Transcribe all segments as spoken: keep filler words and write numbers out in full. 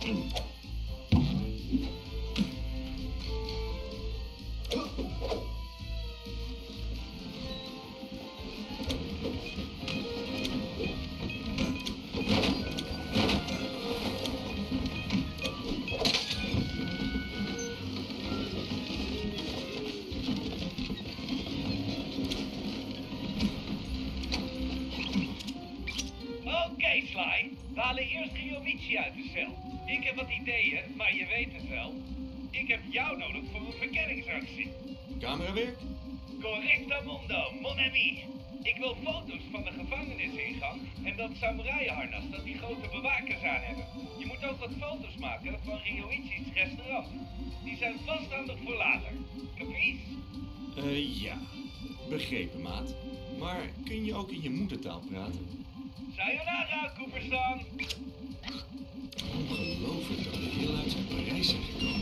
We halen eerst Ryomichi uit de cel. Ik heb wat ideeën, maar je weet het wel. Ik heb jou nodig voor een verkenningsactie. Camerawerk? Correctamundo, mon ami. Ik wil foto's van de gevangenisingang en dat samurai-harnas dat die grote bewakers aan hebben. Je moet ook wat foto's maken van Ryoichi's restaurant. Die zijn vast handig voor later. Capies? Eh, uh, ja. Begrepen, maat. Maar kun je ook in je moedertaal praten? Sayonara, Cooperstan! Ongelooflijk dat we heel uit zijn Parijs zijn gekomen.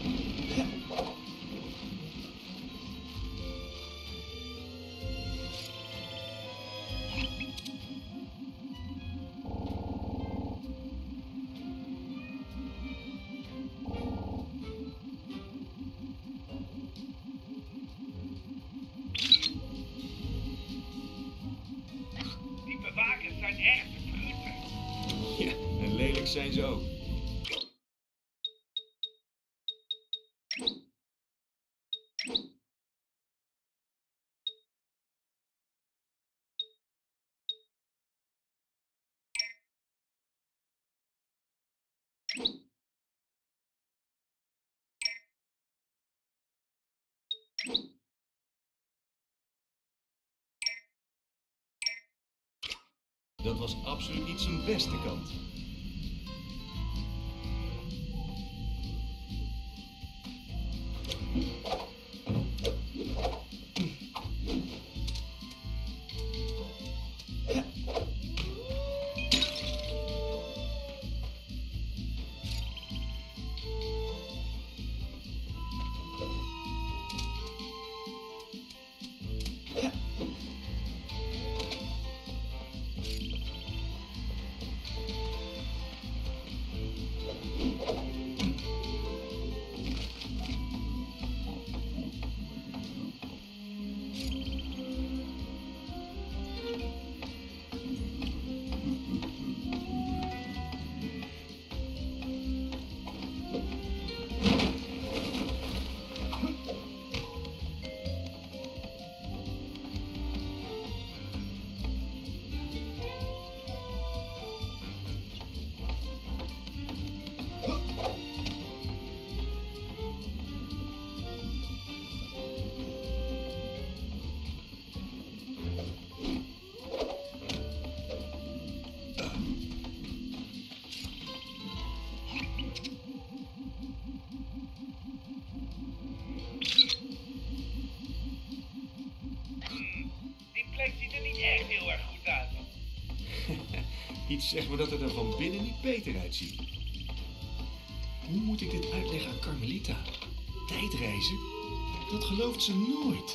Die bewakers zijn echt bruten. Ja, en lelijk zijn ze ook. Dat was absoluut niet zijn beste kant. Iets zegt me dat het er van binnen niet beter uitziet. Hoe moet ik dit uitleggen aan Carmelita? Tijdreizen? Dat gelooft ze nooit.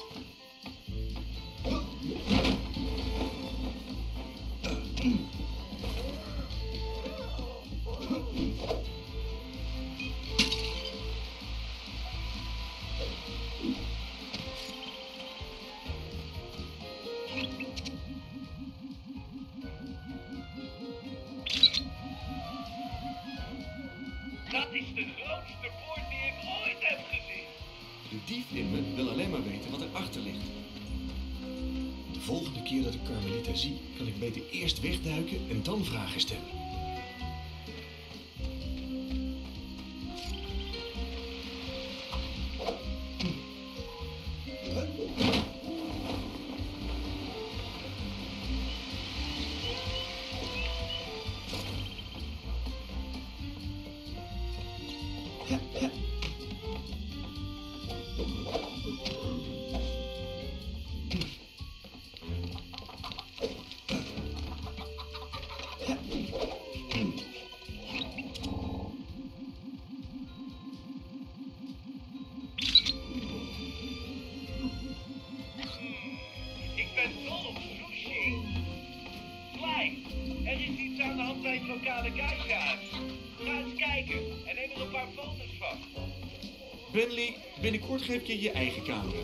Dat is de grootste poort die ik ooit heb gezien. De dief in me wil alleen maar weten wat erachter ligt. De volgende keer dat ik Carmelita zie, kan ik beter eerst wegduiken en dan vragen stellen. Ik ben dol op sushi. Sly, er is iets aan de hand bij het lokale geishahuis. Ga eens kijken en neem er een paar foto's van. Bentley, binnenkort geef ik je je eigen camera.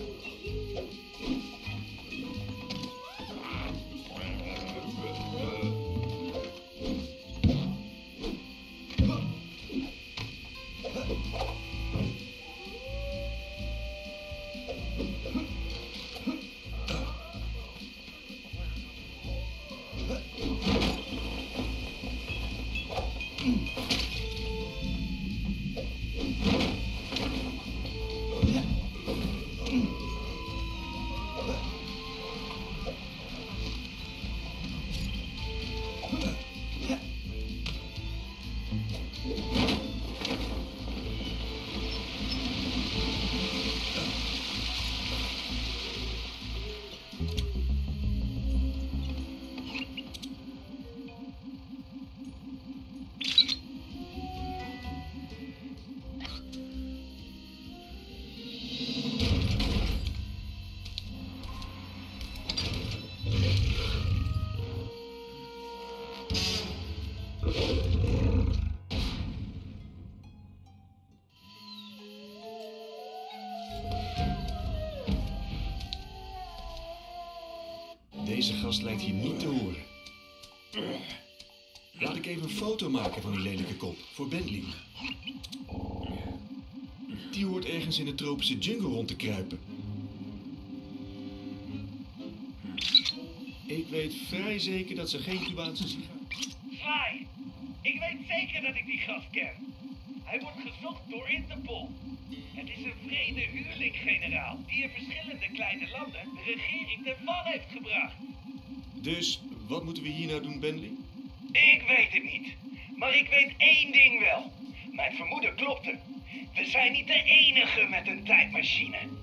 Deze gast lijkt hier niet te horen. Laat ik even een foto maken van die lelijke kop voor Bentley. Die hoort ergens in de tropische jungle rond te kruipen. Ik weet vrij zeker dat ze geen Cubaanse sigaar... Sly, ik weet zeker dat ik die gast ken. Hij wordt gezocht door Interpol. Het is een vrede huurling-generaal die in verschillende kleine landen de regering ten val heeft gebracht. Dus, wat moeten we hier nou doen, Bentley? Ik weet het niet, maar ik weet één ding wel. Mijn vermoeden klopte. We zijn niet de enige met een tijdmachine.